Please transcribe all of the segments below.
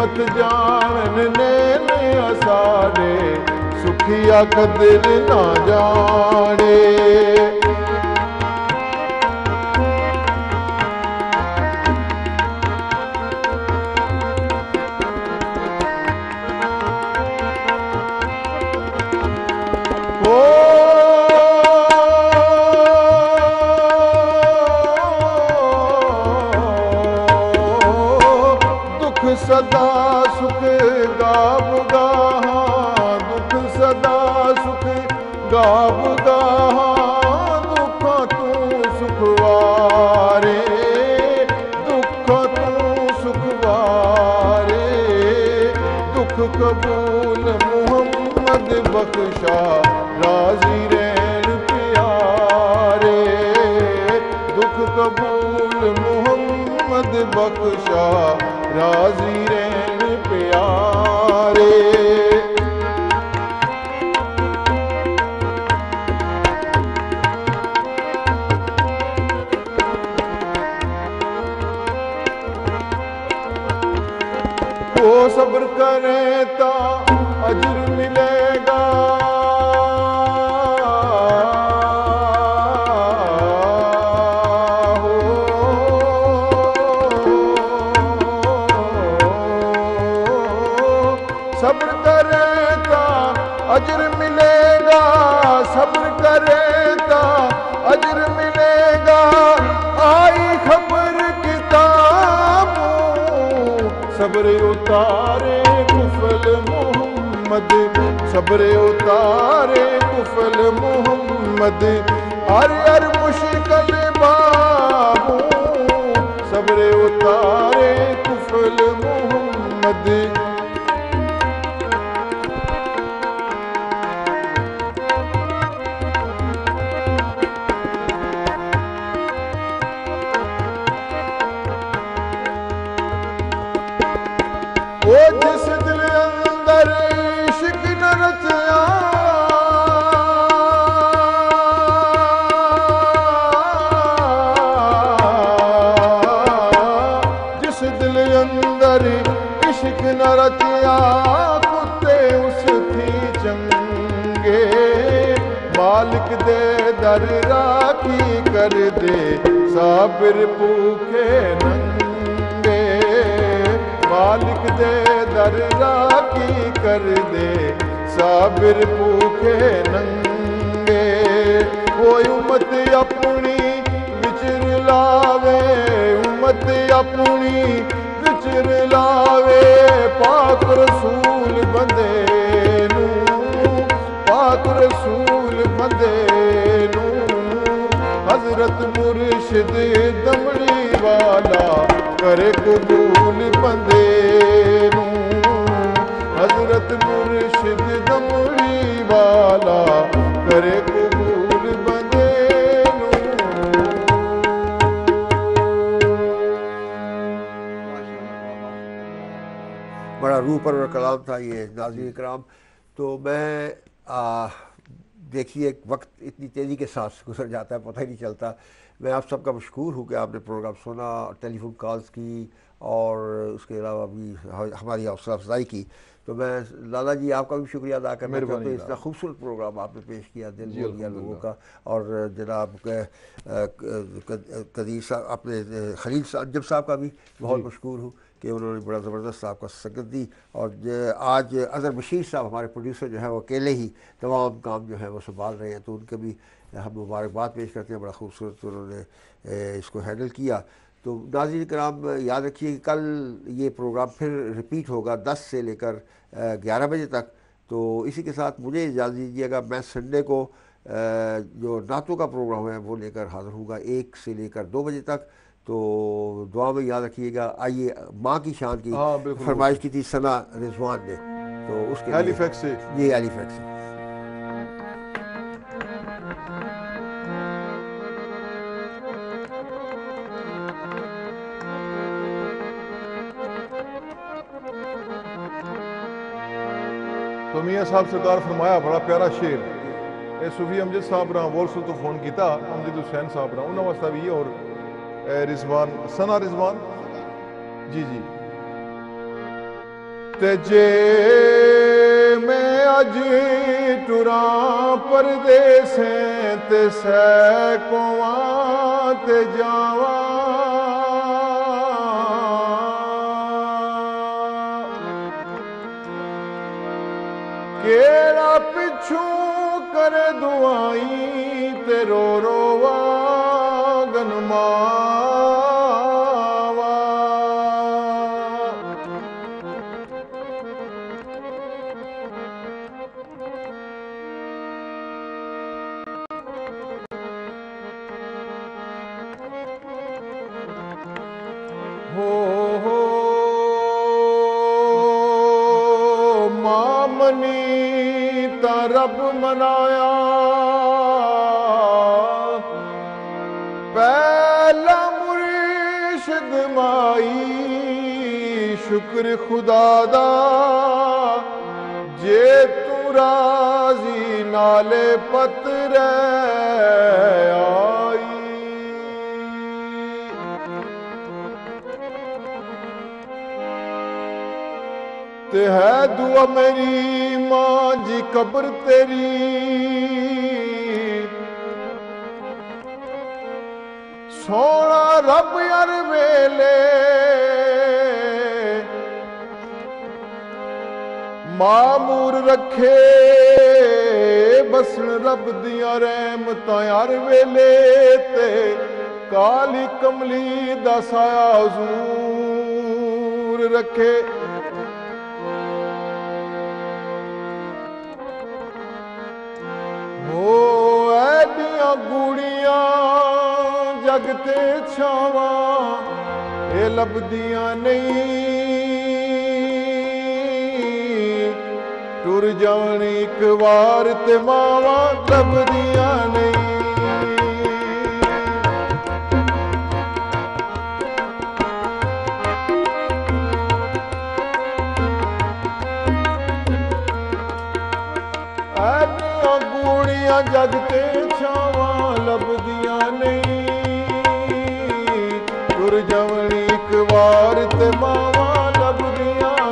कीमत जानन नैन असारे, सुखिया कदर ना जाने। सदा सुख गाव गाहा, दुख सदा सुख गाव गाहा, दुख तू सुखवारे, दुख तू सुखवारे। दुख कबूल मोहम्मद बख्शा, राजी रहन प्यारे। दुख कबूल मोहम्मद बख्शा, राजी रहन प्यारे। वो सब्र करे ता अजर मिलेगा, सब्र करे ता अजर मिलेगा, सब्र करे ता अजर मिलेगा। आई खबर किताबों, सब्र उतारे कुफल मोहम्मद, सब्र उतारे कुफल मोहम्मद। हर हर मुश्किल बाबू, सब्र उतारे कुफल मोहम्मद। वो जिस दिल अंदर इश्क न रचा, जिस दिल अंदर इश्क न रचा, कुत्ते उस थी चंगे। मालिक दे दर राखी कर दे, साबिर भूखे नंगे। मालिक दे दर राखी कर दे, साबिर भूखे नंगे। वो उम्मत अपनी विचर लावे, उम्मत अपनी विचर लावे। पाक रसूल बंदे नू, पाक रसूल बंदे नू। हजरत मुर्शिद दमड़ी वाला करे कबूल बंदे नू। हजरत मुर्शिद दमड़ी वाला करे कबूल बंदे नू। बड़ा रूह परवर कलाम था ये नाज़रीन इकराम। तो मैं देखिए वक्त इतनी तेज़ी के साथ गुजर जाता है, पता ही नहीं चलता। मैं आप सबका मशकूर हूँ कि आपने प्रोग्राम सुना, टेलीफोन कॉल्स की और उसके अलावा भी हमारी हौसला अफजाई की। तो मैं लाला जी आपका भी शुक्रिया अदा करना चाहता हूँ। इतना खूबसूरत प्रोग्राम आपने पेश किया, दिल बोल दिया लोगों का। और जनाब कदीर साहब, अपने खलील अंजम साहब का भी बहुत मशकूर हूँ कि उन्होंने बड़ा ज़बरदस्त आपका संगत दी। और आज अज़हर बशीर साहब हमारे प्रोड्यूसर जो है वो अकेले ही तमाम काम जो है वो संभाल रहे हैं, तो उनके भी हम मुबारकबाद पेश करते हैं। बड़ा खूबसूरत उन्होंने इसको हैंडल किया। तो नाज़रीन कराम याद रखिए कि कल ये प्रोग्राम फिर रिपीट होगा 10 से लेकर 11 बजे तक। तो इसी के साथ मुझे इजाज़त दीजिएगा। मैं संडे को जो नातों का प्रोग्राम है वो लेकर हाज़िर होगा 1 से लेकर 2 बजे तक। तो दुआ में याद रखिएगा। आइए, माँ की शान की फरमाइश की थी सना रिजवान ने, तो उसके हैलिफैक्स से, ये हैलिफैक्स से। तो मियाँ साहब सरकार फरमाया बड़ा प्यारा शेर ए सूफी अमजद साहब रहा बोल सो तो फोन किया अमजद हुसैन साहब रहा उन्होंने वास्ता भी और रिजवान सना रिजवान जी जी ते जे मैं अज टुरां परदेसें ते सैकों ते जावां केड़ा पिछू करे दुआई ते रो रो वागन मावा हो मामनी ता रब मनाया पहला मुर्शिद माई शुक्र खुदा दा जे तू राजी नाले पत्र आई ते है दुआ मेरी मां जी कब्र तेरी सोना रब यार वेले मामूर रखे बसन रब दिया रहमतां यार वेले ते काली कमली दा साया हुजूर रखे हो ऐडियां गूड़ियां जगते छावा ये लभदियां नहीं टुर जान एक वार ते मावा लभदियां नहीं ऐडियां गूड़ियां जगते छावा लभदियां नहीं टुर जान एक वार ते मावा लभदियां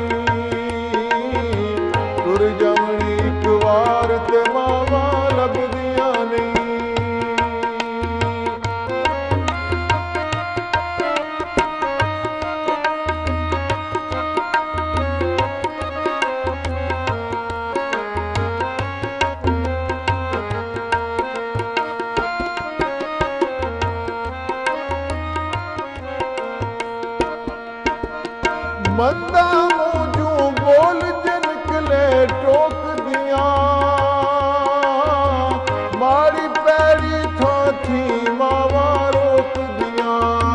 नहीं टुर जान एक वार ते मावा लभदियां नहीं मंदा मूजू बोल जिनकले टोक दिया माड़ी पैड़ी थी मावा रोक दिया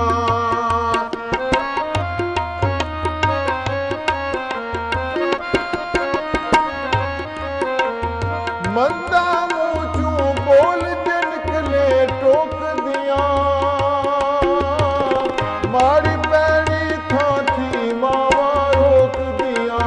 मंदा मूजू बोल जिनकले टोक दिया माड़ी पैड़ी थी मावा रोक दिया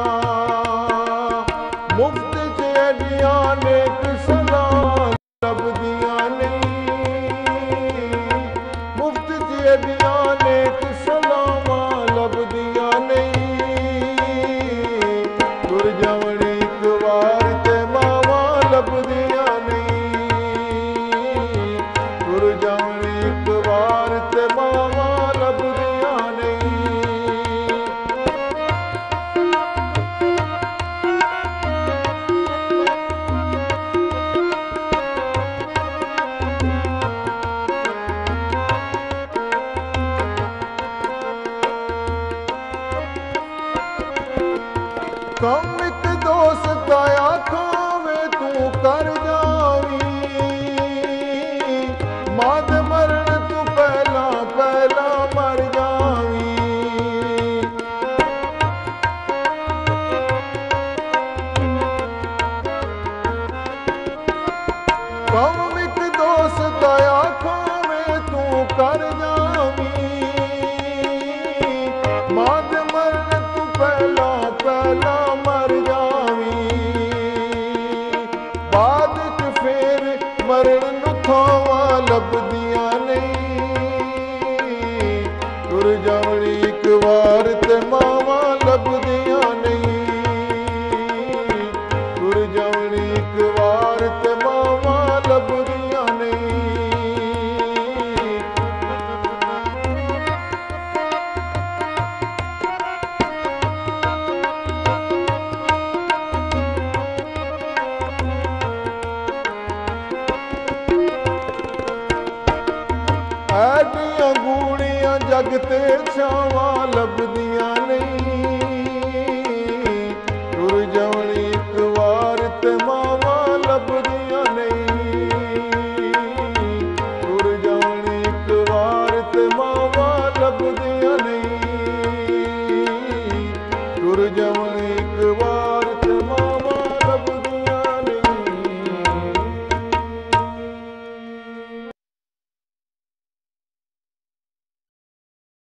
मुफ्त च अडियां नेक सलाम लभदियां नहीं मुफ्त च अडियां नेक सलाम लभदियां नहीं टुर जावण एक वार ते मावा लभदियां नहीं टुर जावण एक वार ते मावा लभदियां नहीं कम एक दोस्त आया खावे तू कर जावी माद मरण तू पहला पहला मर जावी कम एक दोस्त आया खावे तू कर जावी माद मरण तू पहला पहला मर जावी बाद च फेर मरण नूं थावां लभदियां नहीं टुर जावण एक वार ते मावां लभदियां ਪਿਆਵਾਂ ਲੱਭਦੀਆਂ ਨਹੀਂ।